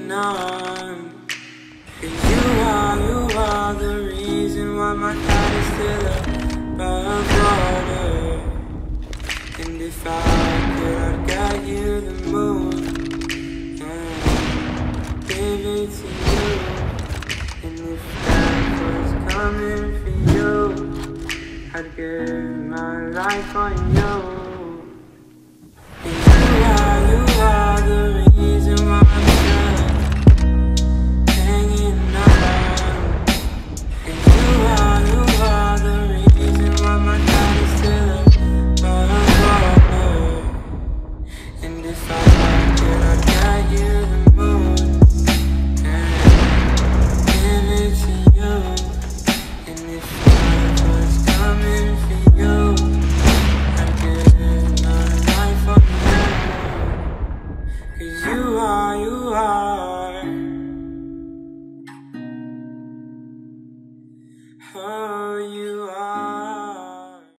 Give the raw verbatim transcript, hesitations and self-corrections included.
hanging on. Cause you are, you are the reason why my heart is still above water. And if I could, I'd get you the moon and give it to you. And if that was coming for you, I'd give my life on you. And you are, you are the reason why I'm still hanging on. And you are, you are the reason why my heart is still above water. And if I could, I'd get you the moon and give it to you. And if life was coming for you, I'd give my life on you. Cause you are, you are, oh, you are.